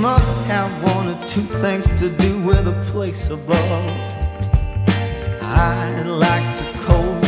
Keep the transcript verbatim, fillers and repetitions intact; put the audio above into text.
must have one or two things to do with a place above. I'd like to cold